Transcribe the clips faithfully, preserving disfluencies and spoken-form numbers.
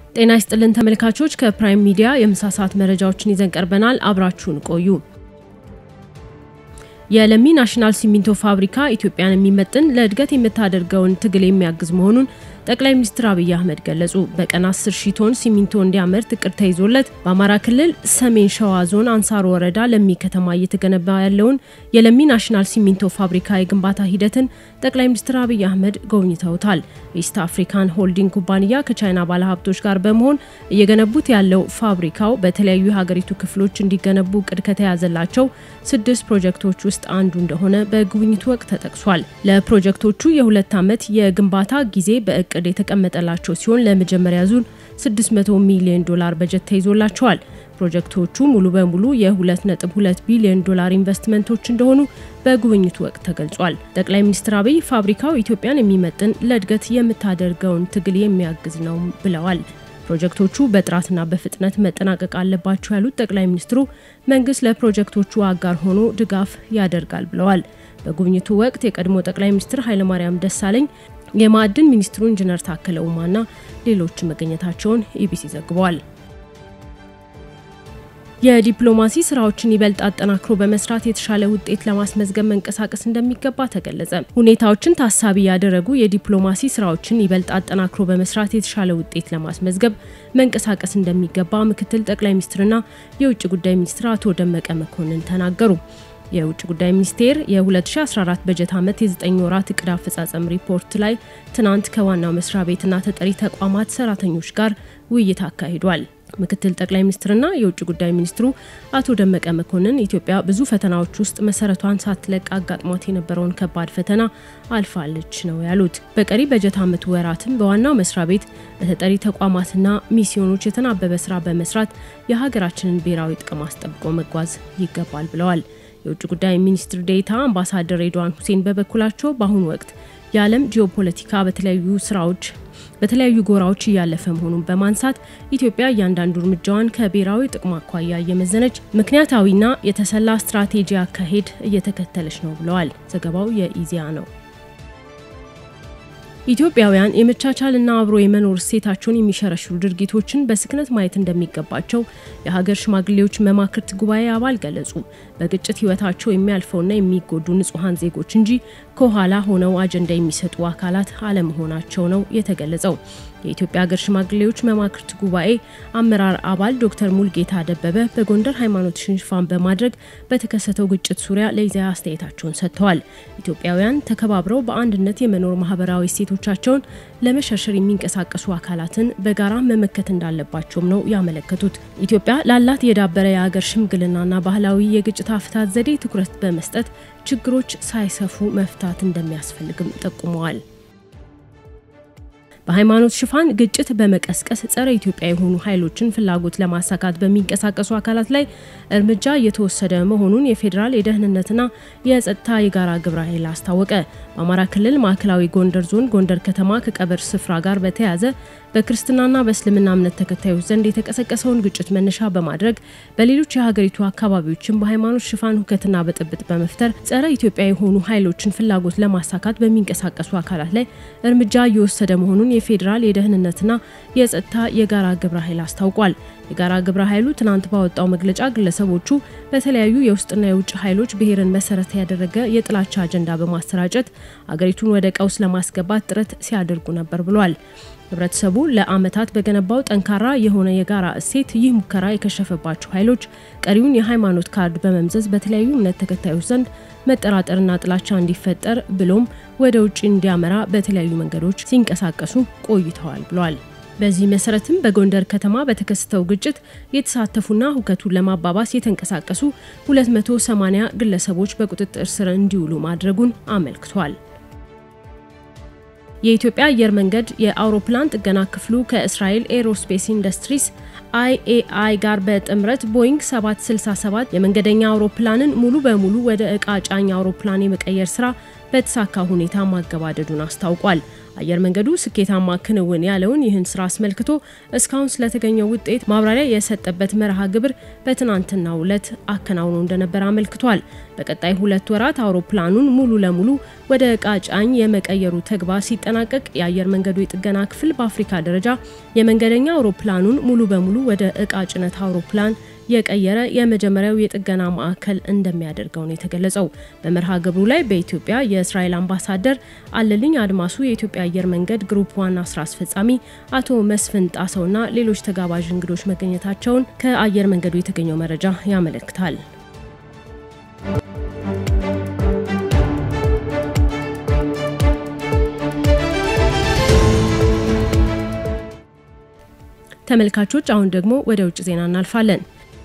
ጤና ይስጥልን ተመልካቾች ከፕራይም ሚዲያ የምሳሳት መረጃዎችን ይዘን ቀርበናል አብራችሁን ቆዩ የለሚ ናሽናል ሲሚንቶ ፋብሪካ ኢትዮጵያን የሚመጥን ለእድገት የምታደርገውን ትግል የሚያግዝ መሆኑን ጠቅላይ ሚኒስትር አብይ አህመድ ገለጹ በቀን አስር ሺህ ቶን ሲሚንቶ እንዲያመርት እቅድ ተይዞለት በአማራ ክልል ሰሜን ሸዋ ዞን አንሳሮ ወረዳ ለሚ ከተማ እየተገነባ ያለውን የለሚ ናሽናል ሲሚንቶ ፋብሪካ የግንባታ ሂደትን ጠቅላይ ሚኒስትር አብይ አህመድ ጎብኝተውታል ኢስት አፍሪካን ሆልዲንግ ኩባንያ ከቻይና ባለሀብቶች ጋር በመሆን እየገነቡት ያለው ፋብሪካው በተለያዩ ሀገሪቱ ክፍሎች እንዲገነቡ እቅድ ከተያዘላቸው ስድስት ፕሮጀክቶች ውስጥ አንዱ እንደሆነ በጉብኝቱ ወቅት ተጠቅሷል ለፕሮጀክቶቹ የሁለት ዓመት የግንባታ ጊዜ በእቅድ የተቀመጠላቸው ሲሆን ለመጀመሪያ ዙር ስድስት መቶ ሚሊዮን ዶላር በጀት ተይዞላቸዋል ፕሮጀክቶቹ ሙሉ በሙሉ የ2 ነጥብ ሁለት ቢሊዮን ዶላር ኢንቨስትመንቶች እንደሆኑ በጉብኝቱ ወቅት ተገልጿል ጠቅላይ ሚኒስትር አብይ ፋብሪካው ኢትዮጵያን የሚመጥን ለእድገት የምታደርገውን ትግል የሚያግዝ ነው ብለዋል ፕሮጀክቶቹ በጥራትና በፍጥነት መጠናቀቅ አለባቸው ያሉት ጠቅላይ ሚኒስትሩ መንግስት ለፕሮጀክቶቹ አጋር ሆኖ ድጋፍ ያደርጋል ብለዋል በጉብኝቱ ወቅት የቀድሞ ጠቅላይ ሚኒስትር ኃይለ ማርያም ደሳለኝ የማዕድን ሚኒስትሩ ኢንጂነር ታከለ ኡማና ሌሎች መገኘታቸውን ኢቢሲ ዘግቧል የዲፕሎማሲ ስራዎችን ይበልጥ አጠናክሮ በመስራት የተሻለ ውጤት ለማስመዝገብ መንቀሳቀስ እንደሚገባ ተገለጸ ሁኔታዎችን ታሳቢ ያደረጉ የዲፕሎማሲ ስራዎችን ይበልጥ አጠናክሮ በመስራት የተሻለ ውጤት ለማስመዝገብ መንቀሳቀስ እንደሚገባ ምክትል ጠቅላይ ሚኒስትርና የውጭ ጉዳይ ሚኒስትር አቶ ደመቀ መኮንን ተናገሩ የውጭ ጉዳይ ሚኒስቴር የ2014 በጀት ዓመት የዘጠኝ ወራት እቅድ አፈጻጸም ሪፖርት ላይ ትናንት ከዋናው መስሪያ ቤትና ተጠሪ ተቋማት ሰራተኞች ጋር ውይይት አካሂዷል ምክትል ጠቅላይ ሚኒስትርና የውጭ ጉዳይ ሚኒስትሩ አቶ ደመቀ መኮንን ኢትዮጵያ ብዙ ፈተናዎች ውስጥ መሰረቷን ሳትለቅ አጋጥሟት የነበረውን ከባድ ፈተና አልፋለች ነው ያሉት በቀሪ በጀት ዓመት ወራትም በዋናው መስሪያ ቤት በተጠሪ ተቋማትና ሚስዮኖች የተናበበ ስራ በመስራት የሀገራችንን ብሔራዊ ጥቅም አስጠብቆ መጓዝ ይገባል ብለዋል የውጭ ጉዳይ ሚኒስትር ዴታ አምባሳደር ሬድዋን ሁሴን በበኩላቸው በአሁኑ ወቅት የዓለም ጂኦፖለቲካ በተለያዩ ስራዎች በተለያዩ ጎራዎች ያለፈ መሆኑን በማንሳት ኢትዮጵያ እያንዳንዱ እርምጃዋን ከብሔራዊ ጥቅም አኳያ እየመዘነች ምክንያታዊና የተሰላ ስትራቴጂ አካሄድ እየተከተለች ነው ብለዋል ዘገባው የኢዜአ ነው ኢትዮጵያውያን የመቻቻልና አብሮ የመኖር ሴታቸውን የሚሸረሽሩ ድርጊቶችን በስክነት ማየት እንደሚገባቸው የሀገር ሽማግሌዎች መማክርት ጉባኤ አባል ገለጹ በግጭት ህይወታቸው የሚያልፈውና የሚጎዱ ንጹሃን ዜጎች እንጂ ከኋላ ሆነው አጀንዳ የሚሰጡ አካላት አለመሆናቸው ነው የተገለጸው የኢትዮጵያ ሀገር ሽማግሌዎች መማክርት ጉባኤ አመራር አባል ዶክተር ሙልጌታ ደበበ በጎንደር ሃይማኖት ሽንፋን በማድረግ በተከሰተው ግጭት ዙሪያ ለኢዜአ አስተያየታቸውን ሰጥተዋል ኢትዮጵያውያን ተከባብረው በአንድነት የመኖር ማህበራዊ ሴቶቻቸውን ለመሸርሸር የሚንቀሳቀሱ አካላትን በጋራ መመከት እንዳለባቸው ነው ያመለከቱት ኢትዮጵያ ላላት የዳበረ የሀገር ሽምግልናና ባህላዊ የግጭት አፈታት ዘዴ ትኩረት በመስጠት ችግሮች ሳይሰፉ መፍታት እንደሚያስፈልግም ጠቁመዋል በሃይማኖት ሽፋን ግጭት በመቀስቀስ ጸረ ኢትዮጵያ የሆኑ ኃይሎችን ፍላጎት ለማሳካት በሚንቀሳቀሱ አካላት ላይ እርምጃ እየተወሰደ መሆኑን የፌደራል የደህንነትና የጸጥታ የጋራ ግብረ ኃይል አስታወቀ በአማራ ክልል ማዕከላዊ ጎንደር ዞን ጎንደር ከተማ ከቀብር ስፍራ ጋር በተያያዘ በክርስትናና በእስልምና እምነት ተከታዮች ዘንድ የተቀሰቀሰውን ግጭት መነሻ በማድረግ በሌሎች የሀገሪቱ አካባቢዎችም በሃይማኖት ሽፋን ሁከትና በጥብጥ በመፍጠር ጸረ ኢትዮጵያ የሆኑ ኃይሎችን ፍላጎት ለማሳካት በሚንቀሳቀሱ አካላት ላይ እርምጃ እየወሰደ መሆኑን የፌደራል የደህንነትና የጸጥታ የጋራ ግብረ ኃይል አስታውቋል የጋራ ግብረ ኃይሉ ትናንት ባወጣው መግለጫ ግለሰቦቹ በተለያዩ የውስጥና የውጭ ኃይሎች ብሔርን መሰረት ያደረገ የጥላቻ አጀንዳ በማስተራጨት አገሪቱን ወደ ቀውስ ለማስገባት ጥረት ሲያደርጉ ነበር ብሏል ህብረተሰቡ ለአመታት በገነባው ጠንካራ የሆነ የጋራ እሴት ይህ ሙከራ የከሸፈባቸው ኃይሎች ቀሪውን የሃይማኖት ካርድ በመምዘዝ በተለያዩ እምነት ተከታዮች ዘንድ መጠራጠርና ጥላቻ እንዲፈጠር ብሎም ወደ ውጭ እንዲያመራ በተለያዩ መንገዶች ሲንቀሳቀሱ ቆይተዋል ብሏል በዚህ መሰረትም በጎንደር ከተማ በተከሰተው ግጭት የተሳተፉና ሁከቱን ለማባባስ የተንቀሳቀሱ ሁለት መቶ ሰማንያ ግለሰቦች በቁጥጥር ስር እንዲውሉ ማድረጉን አመልክቷል የኢትዮጵያ አየር መንገድ የአውሮፕላን ጥገና ክፍሉ ከእስራኤል ኤሮስፔስ ኢንደስትሪስ አይ ኤ አይ ጋር በጥምረት ቦይንግ ሰባት ስልሳ ሰባት የመንገደኛ አውሮፕላንን ሙሉ በሙሉ ወደ ዕቃ ጫኝ አውሮፕላን የመቀየር ስራ በተሳካ ሁኔታ ማገባደዱን አስታውቋል አየር መንገዱ ስኬታማ ክንውን ያለውን ይህን ስራ አስመልክቶ እስካሁን ስለተገኘው ውጤት ማብራሪያ የሰጠበት መርሃ ግብር በትናንትናው ዕለት አከናውኖ እንደነበር አመልክቷል። በቀጣይ ሁለት ወራት አውሮፕላኑን ሙሉ ለሙሉ ወደ ዕቃ ጫኝ የመቀየሩ ተግባር ሲጠናቀቅ የአየር መንገዱ የጥገና ክፍል በአፍሪካ ደረጃ የመንገደኛ አውሮፕላኑን ሙሉ በሙሉ ወደ ዕቃ ጭነት አውሮፕላን የቀየረ የመጀመሪያው የጥገና ማዕከል እንደሚያደርገው ነው የተገለጸው። በመርሃ ግብሩ ላይ በኢትዮጵያ የእስራኤል አምባሳደር አለልኝ አድማሱ፣ የኢትዮጵያ አየር መንገድ ግሩፕ ዋና ስራ አስፈጻሚ አቶ መስፍን ጣሰውና ሌሎች ተጋባዥ እንግዶች መገኘታቸውን ከአየር መንገዱ የተገኘው መረጃ ያመለክታል። ተመልካቾች አሁን ደግሞ ወደ ውጭ ዜና እናልፋለን።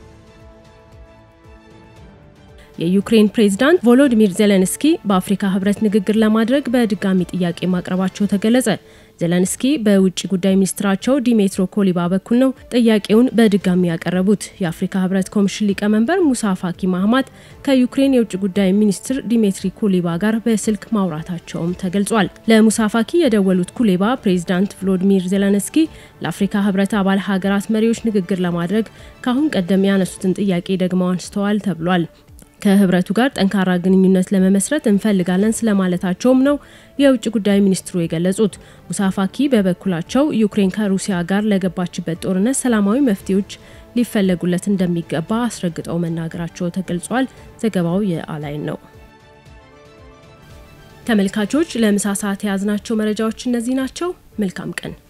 የዩክሬን ፕሬዝዳንት ቮሎዲሚር ዜሌንስኪ በአፍሪካ ህብረት ንግግር ለማድረግ በድጋሚ ጥያቄ ማቅረባቸው ተገለጸ። ዜሌንስኪ በውጭ ጉዳይ ሚኒስትራቸው ዲሜትሮ ኩሌባ በኩል ነው ጥያቄውን በድጋሚ ያቀረቡት። የአፍሪካ ህብረት ኮሚሽን ሊቀመንበር ሙሳ ፋኪ ማህማት ከዩክሬን የውጭ ጉዳይ ሚኒስትር ዲሜትሪ ኩሌባ ጋር በስልክ ማውራታቸውም ተገልጿል። ለሙሳ ፋኪ የደወሉት ኩሌባ ፕሬዝዳንት ቮሎዲሚር ዜሌንስኪ ለአፍሪካ ህብረት አባል ሀገራት መሪዎች ንግግር ለማድረግ ካሁን ቀደም ያነሱትን ጥያቄ ደግመው አንስተዋል ተብሏል። ከህብረቱ ጋር ጠንካራ ግንኙነት ለመመስረት እንፈልጋለን ስለማለታቸውም ነው የውጭ ጉዳይ ሚኒስትሩ የገለጹት። ሙሳ ፋኪ በበኩላቸው ዩክሬን ከሩሲያ ጋር ለገባችበት ጦርነት ሰላማዊ መፍትሄዎች ሊፈለጉለት እንደሚገባ አስረግጠው መናገራቸው ተገልጿል። ዘገባው የአላይን ነው። ተመልካቾች ለምሳ ሰዓት ያዝናቸው መረጃዎች እነዚህ ናቸው። መልካም ቀን።